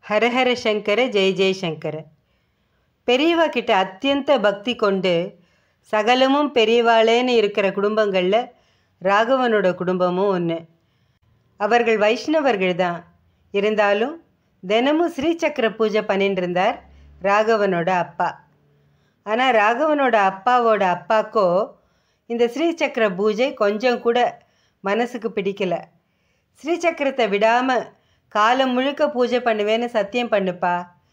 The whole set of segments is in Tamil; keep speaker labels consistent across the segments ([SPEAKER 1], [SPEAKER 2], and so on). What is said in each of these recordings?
[SPEAKER 1] ஹரஹர சங்கர ஜெய ஜெயசங்கர. பெரியவா கிட்ட அத்தியந்த பக்தி கொண்டு சகலமும் பெரியவாளேன்னு இருக்கிற குடும்பங்களில் ராகவனோட குடும்பமும் ஒன்று. அவர்கள் வைஷ்ணவர்கள் தான். இருந்தாலும் தினமும் ஸ்ரீசக்கர பூஜை பண்ணிட்டு இருந்தார் ராகவனோட அப்பா. ஆனால் ராகவனோட அப்பாவோட அப்பாக்கோ இந்த ஸ்ரீசக்கர பூஜை கொஞ்சம் கூட மனசுக்கு பிடிக்கலை. ஸ்ரீசக்கரத்தை விடாமல் காலம் முழுக்க பூஜை பண்ணுவேன்னு சத்தியம் பண்ணுப்பா.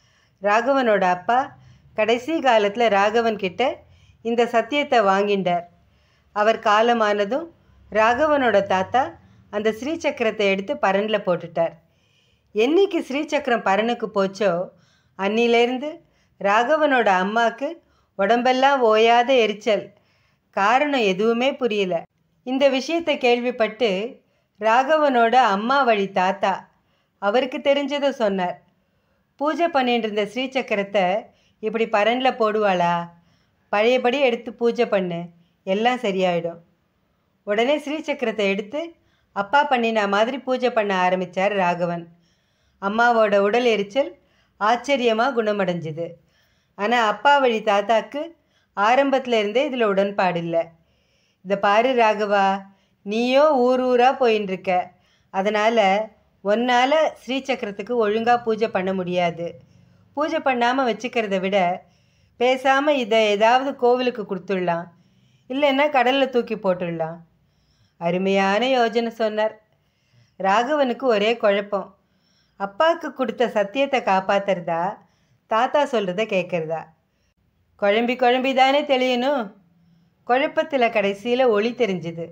[SPEAKER 1] ராகவனோட அப்பா கடைசி காலத்தில் ராகவன் கிட்ட இந்த சத்தியத்தை வாங்கிண்டார். அவர் காலமானதும் ராகவனோட தாத்தா அந்த ஸ்ரீசக்கரத்தை எடுத்து பரனில் போட்டுட்டார். என்னைக்கு ஸ்ரீசக்கரம் பரனுக்கு போச்சோ அன்னிலேருந்து ராகவனோட அம்மாவுக்கு உடம்பெல்லாம் ஓயாத எரிச்சல். காரணம் எதுவுமே புரியல. இந்த விஷயத்தை கேள்விப்பட்டு ராகவனோட அம்மா வழி தாத்தா அவருக்கு தெரிஞ்சதை சொன்னார். பூஜை பண்ணிட்டு இருந்த ஸ்ரீசக்கரத்தை இப்படி பரனில் போடுவாளா? பழையபடி எடுத்து பூஜை பண்ணு, எல்லாம் சரியாயிடும். உடனே ஸ்ரீசக்கரத்தை எடுத்து அப்பா பண்ணின மாதிரி பூஜை பண்ண ஆரம்பித்தார் ராகவன். அம்மாவோட உடல் எரிச்சல் ஆச்சரியமாக குணமடைஞ்சுது. ஆனால் அப்பா வழி தாத்தாக்கு ஆரம்பத்தில் இருந்தே இதில் உடன்பாடு இல்லை. இதை பாரு ராகவா, நீயோ ஊர் ஊராக போயின்னு இருக்க. அதனால் ஒன்னால் ஸ்ரீசக்கரத்துக்கு ஒழுங்காக பூஜை பண்ண முடியாது. பூஜை பண்ணாமல் வச்சுக்கிறத விட பேசாமல் இதை ஏதாவது கோவிலுக்கு கொடுத்துடலாம், இல்லைன்னா கடலில் தூக்கி போட்டுடலாம். அருமையான யோஜனை சொன்னார். ராகவனுக்கு ஒரே குழப்பம். அப்பாவுக்கு கொடுத்த சத்தியத்தை காப்பாற்றுறதா, தாத்தா சொல்கிறத கேட்குறதா? குழம்பி குழம்பி தானே தெளியணும். குழப்பத்தில் கடைசியில் ஒளி தெரிஞ்சுது.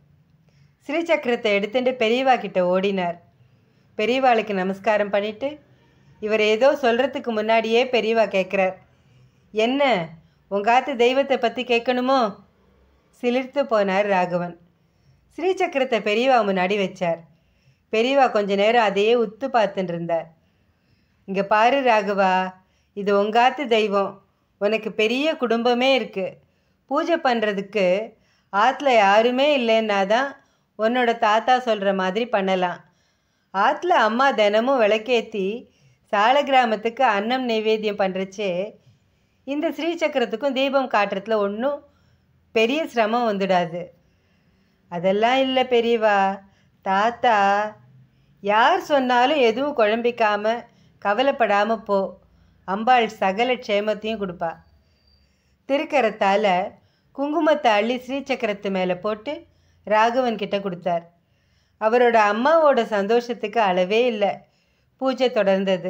[SPEAKER 1] ஸ்ரீசக்கரத்தை எடுத்துட்டு பெரியவா கிட்ட ஓடினார். பெரியவாளுக்கு நமஸ்காரம் பண்ணிவிட்டு இவர் ஏதோ சொல்கிறதுக்கு முன்னாடியே பெரியவா கேட்குறார். என்ன, உங்காத்து தெய்வத்தை பற்றி கேட்கணுமோ? சிலிர்த்து போனார் ராகவன். ஸ்ரீசக்கரத்தை பெரியவா முன்னாடி வச்சார். பெரியவா கொஞ்ச நேரம் அதையே உத்து பார்த்துட்டு இருந்தார். இங்கே பாரு ராகவா, இது உங்காத்து தெய்வம். உனக்கு பெரிய குடும்பமே இருக்குது. பூஜை பண்ணுறதுக்கு ஆற்றுல யாருமே இல்லைன்னா தான் உன்னோட தாத்தா சொல்கிற மாதிரி பண்ணலாம். ஆற்றுல அம்மா தினமும் விளக்கேற்றி சால கிராமத்துக்கு அன்னம் நைவேத்தியம் பண்ணுறச்சே இந்த ஸ்ரீசக்கரத்துக்கும் தீபம் காட்டுறதுல ஒன்றும் பெரிய சிரமம் வந்துடாது. அதெல்லாம் இல்லை பெரியவா, தாத்தா யார் சொன்னாலும் எதுவும் குழம்பிக்காமல் கவலைப்படாமல் போ. அம்பாள் சகல க்ஷேமத்தையும் கொடுப்பா. திருக்கரத்தால் குங்குமத்தை அள்ளி ஸ்ரீசக்கரத்து மேலே போட்டு ராகவன் கிட்ட கொடுத்தார். அவரோட அம்மாவோட சந்தோஷத்துக்கு அளவே இல்லை. பூஜை தொடர்ந்தது.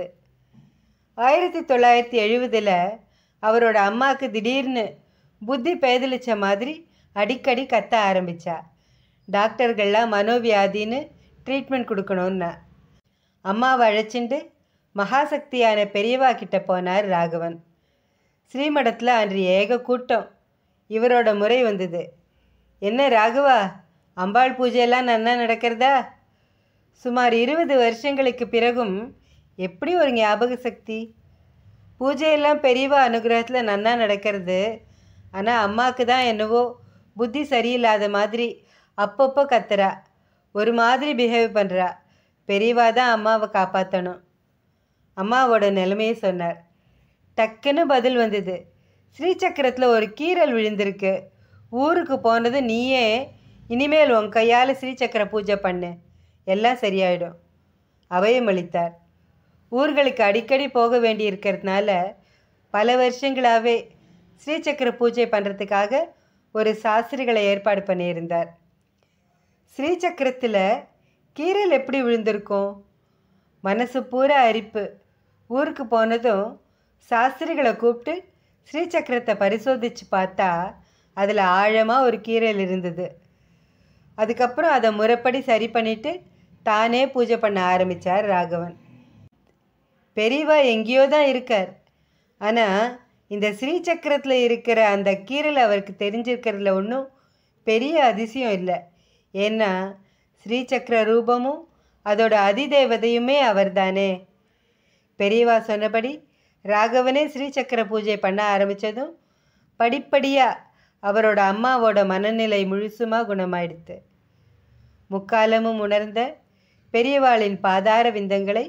[SPEAKER 1] 1970 அவரோட அம்மாவுக்கு திடீர்னு புத்தி பேதலிச்ச மாதிரி அடிக்கடி கத்த ஆரம்பித்தா. டாக்டர்கள்லாம் மனோவியாதின்னு ட்ரீட்மெண்ட் கொடுக்கணுன்னா அம்மாவை அழைச்சிண்டு மகாசக்தியான பெரியவா கிட்ட போனார் ராகவன். ஸ்ரீமடத்தில் அன்று ஏக கூட்டம். இவரோட முறை வந்தது. என்ன ராகவா, அம்பாள் பூஜையெல்லாம் நன்னா நடக்கிறதா? சுமார் 20 வருஷங்களுக்கு பிறகும் எப்படி ஒரு ஞாபக சக்தி? பூஜையெல்லாம் பெரியவா அனுகிரகத்தில் நன்னா நடக்கிறது. ஆனால் அம்மாவுக்கு தான் என்னவோ புத்தி சரியில்லாத மாதிரி அப்பப்போ கத்துறா, ஒரு மாதிரி பிஹேவ் பண்ணுறா. பெரியவா தான் அம்மாவை காப்பாற்றணும். அம்மாவோட நிலைமையை சொன்னார். டக்குன்னு பதில் வந்தது. ஸ்ரீசக்கரத்தில் ஒரு கீறல் விழுந்திருக்கு. ஊருக்கு போனது நீயே இனிமேல் உன் கையால் ஸ்ரீசக்கர பூஜை பண்ணு, எல்லாம் சரியாயிடும். அவையும் அளித்தார். ஊர்களுக்கு அடிக்கடி போக வேண்டி இருக்கிறதுனால பல வருஷங்களாகவே ஸ்ரீசக்கர பூஜை பண்ணுறதுக்காக ஒரு சாஸ்திரிகளை ஏற்பாடு பண்ணியிருந்தார். ஸ்ரீசக்கரத்தில் கீறல் எப்படி விழுந்திருக்கும்? மனசு பூரா அரிப்பு. ஊருக்கு போனதும் சாஸ்திரிகளை கூப்பிட்டு ஸ்ரீசக்கரத்தை பரிசோதித்து பார்த்தா அதில் ஆழமாக ஒரு கீறல் இருந்தது. அதுக்கப்புறம் அதை முறைப்படி சரி பண்ணிவிட்டு தானே பூஜை பண்ண ஆரம்பித்தார் ராகவன். பெரியவா எங்கேயோ தான் இருக்கார். ஆனால் இந்த ஸ்ரீசக்கரத்தில் இருக்கிற அந்த கீறல் அவருக்கு தெரிஞ்சிருக்கிறதுல ஒன்றும் பெரிய அதிசயம் இல்லை. ஏன்னா ஸ்ரீசக்கர ரூபமும் அதோட அதிதேவதையுமே அவர் தானே. பெரியவா சொன்னபடி ராகவனே ஸ்ரீசக்கர பூஜை பண்ண ஆரம்பித்ததும் படிப்படியாக அவரோட அம்மாவோட மனநிலை முழுசுமாக குணமாயிடுத்து. முக்காலமும் உணர்ந்த பெரியவாளின் பாதார விந்தங்களை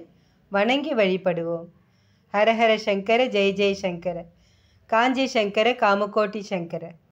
[SPEAKER 1] வணங்கி வழிபடுவோம். ஹரஹர சங்கர, ஜெய் ஜெய் சங்கர. காஞ்சி சங்கர, காமகோட்டி சங்கர.